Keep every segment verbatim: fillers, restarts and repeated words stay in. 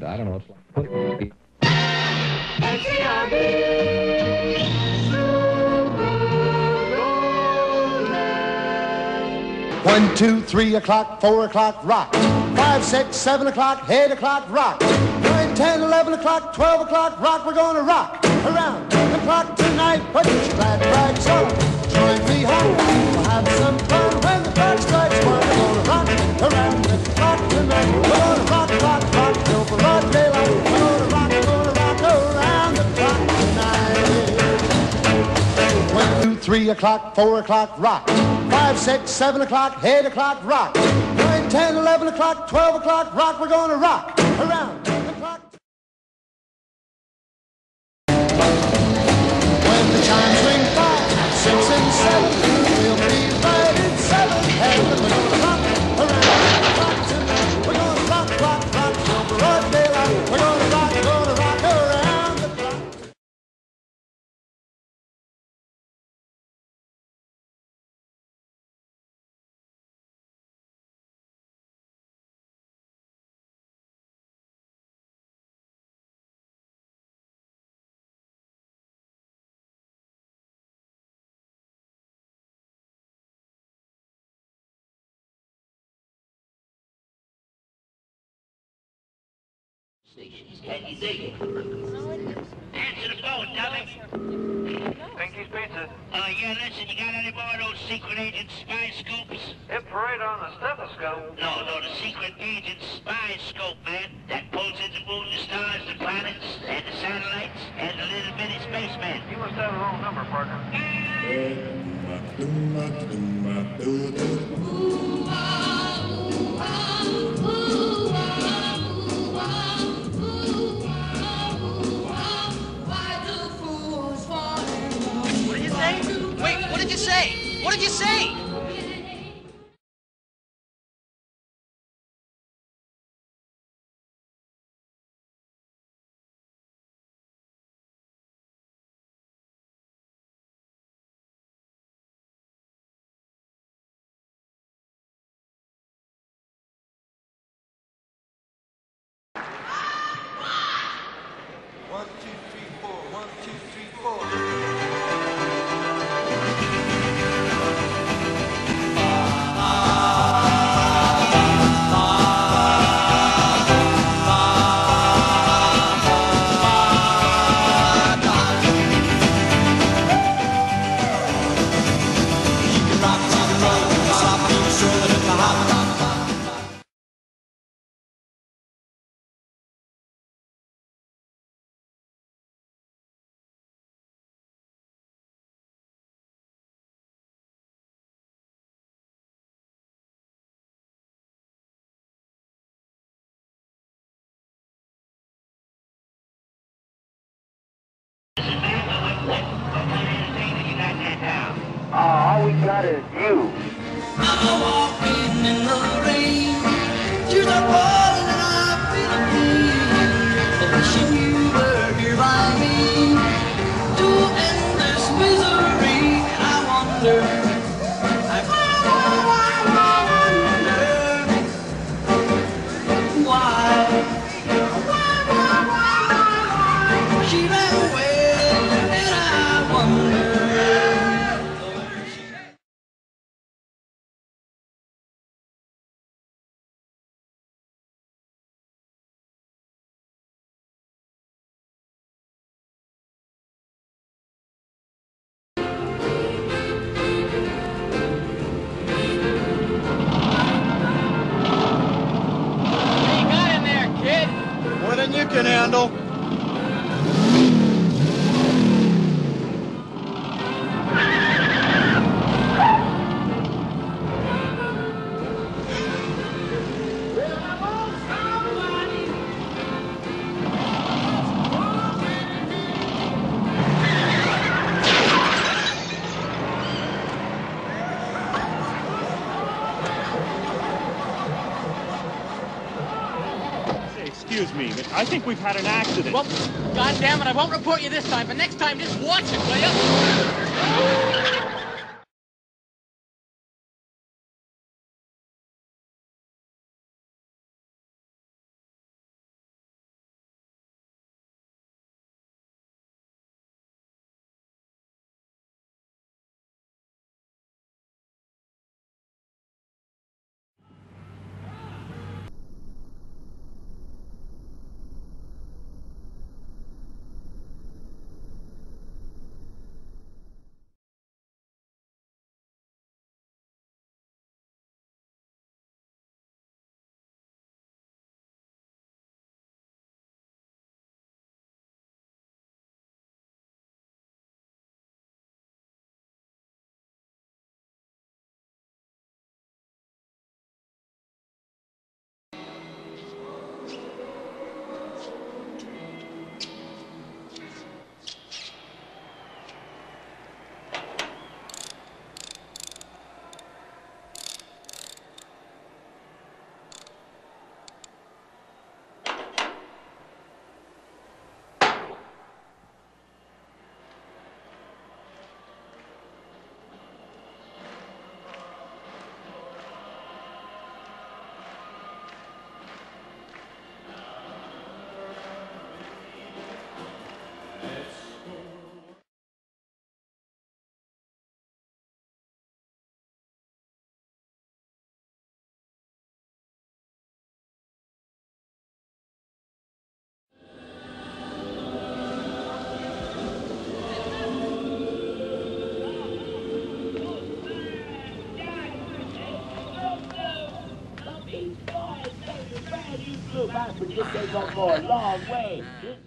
I don't know. It's like... One, two, three o'clock, four o'clock, rock. Five, six, seven o'clock, eight o'clock, rock. Nine, ten, eleven o'clock, twelve o'clock, rock. We're gonna rock around the clock tonight. Put your glad rags on. Join me home. We'll have some fun when the clock strikes one. We're gonna rock around the clock tonight. We're gonna rock, rock, rock till broad daylight. We're gonna rock, gonna rock around the clock tonight. One, two, three o'clock, four o'clock, rock. Five, six, seven o'clock, eight o'clock, rock. Nine, ten, eleven o'clock, twelve o'clock, rock. We're gonna rock around the clock. When the chimes ring five, six, and seven, we'll be right at seven. And we're gonna rock around the clock tonight. We're gonna rock, rock, rock till broad daylight. We're gonna rock, gonna rock around the clock. Can you dig it? Answer the phone, dummy. Pinky's Pizza. Uh, yeah, listen, you got any more of those secret agent spy scopes? Infrared on the stethoscope. No, no, the secret agent spy scope, man. That pulls in the moon, the stars, the planets, and the satellites, and the little bitty spaceman. You must have the wrong number, partner. Wait, what did you say? What did you say? One, two, three, four. One, two, three, four. Oh, all we got is you. I'm walking in the rain. Tears are falling and I feel a pain. Wishing you were here by me to end this misery. And I wonder, I wonder why she ran away, and I wonder. More than you can handle. Excuse me, but I think we've had an accident. Well, God damn it, I won't report you this time, but next time just watch it, will you? but this ain't gonna go a long way.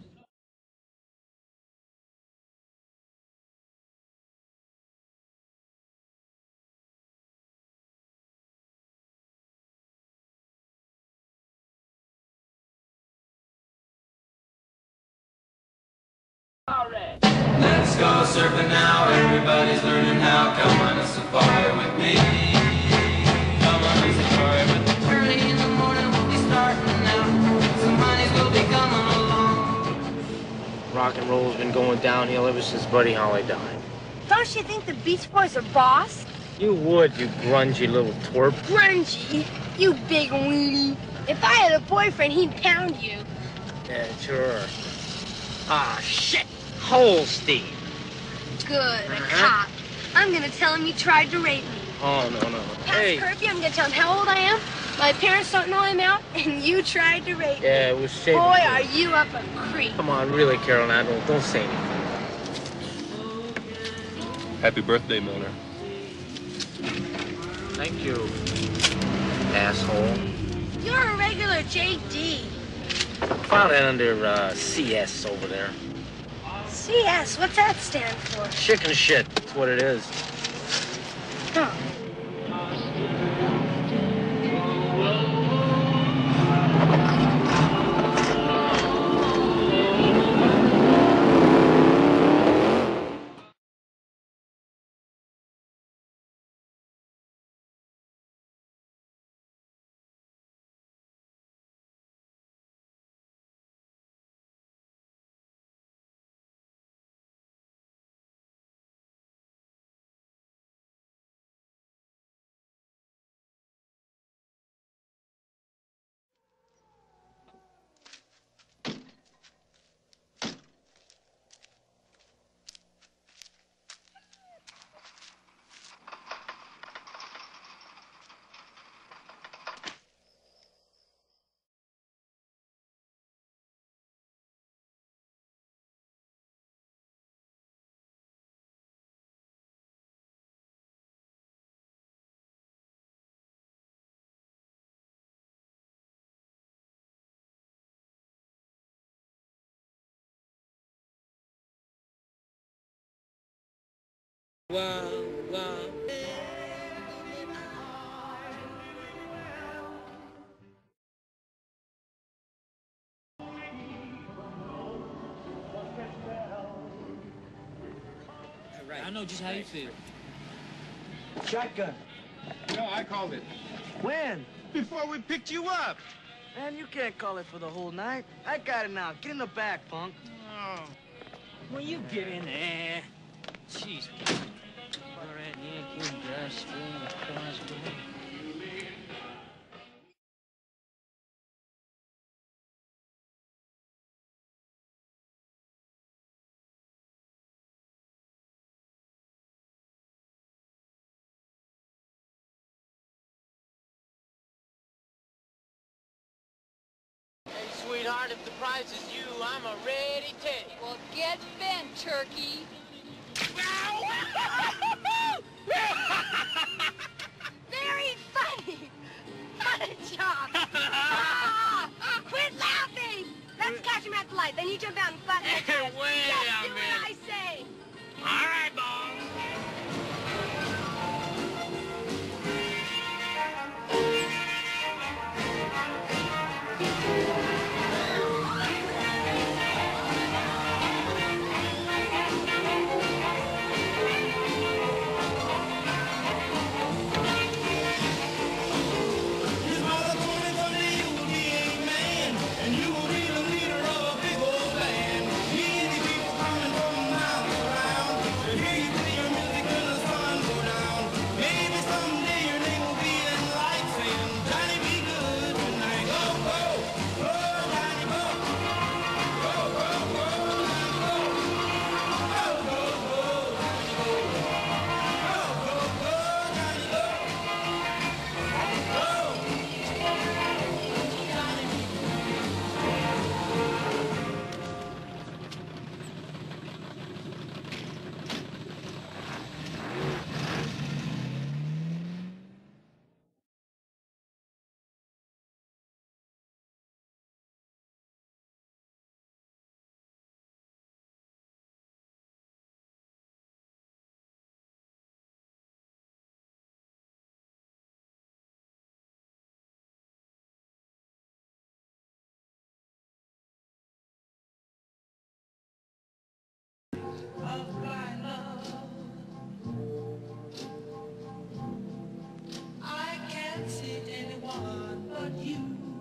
Let's go surfing now, everybody's learning how. Come on a safari with me. Come on a safari with me. Early in the morning we'll be starting now. Some honeys will be coming along. Rock and roll's been going downhill ever since Buddy Holly died. Don't you think the Beach Boys are boss? You would, you grungy little twerp. Grungy, you big weenie. If I had a boyfriend, he'd pound you. Yeah, sure. Ah, shit! Holstein. Good, a Uh-huh. cop. I'm gonna tell him you tried to rape me. Oh, no, no. Past Hey. curfew, I'm gonna tell him how old I am. My parents don't know I'm out, and you tried to rape me. Yeah, it was shaving. Boy, are you up a creek. Come on, really, Carol, now don't, don't say anything. Happy birthday, Miller. Thank you, asshole. You're a regular J D. File that under uh, C S over there. C S, what's that stand for? Chicken shit, that's what it is. Huh. Wow, wow. I know just how you feel. Shotgun. No, I called it. When? Before we picked you up. Man, you can't call it for the whole night. I got it now. Get in the back, punk. Oh. Well, you get in there. Jeez. All right, Yankee, Gus, Crosby. Hey, sweetheart, if the prize is you, I'm a ready teddy. Well, get bent, turkey. Very funny. What a job. Ah, quit laughing. Let's catch him at the light. Then you jump out and flatten the tires. Wait Just a do minute. what I say. All right, boss. And you will be the leader of a big old band. Me and the people one but you.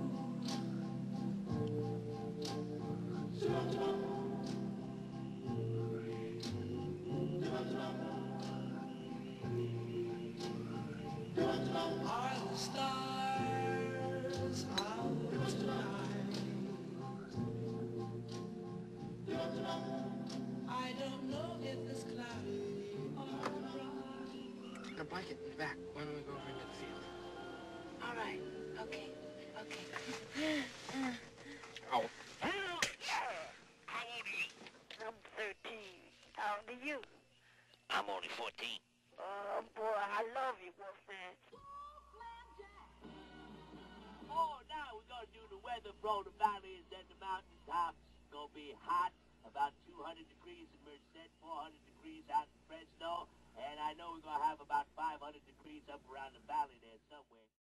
Are the stars out tonight? I don't know if it's cloudy or bright. The blanket in the back. Why don't we go over into the field? All right. Okay. Okay. Oh. How old are you? I'm thirteen. How old are you? I'm only fourteen. Oh, boy, I love you, Wolfman. Oh, now we're gonna do the weather from the valleys and the mountaintops. It's gonna be hot, about two hundred degrees in Merced, four hundred degrees out in Fresno, and I know we're gonna have about five hundred degrees up around the valley there somewhere.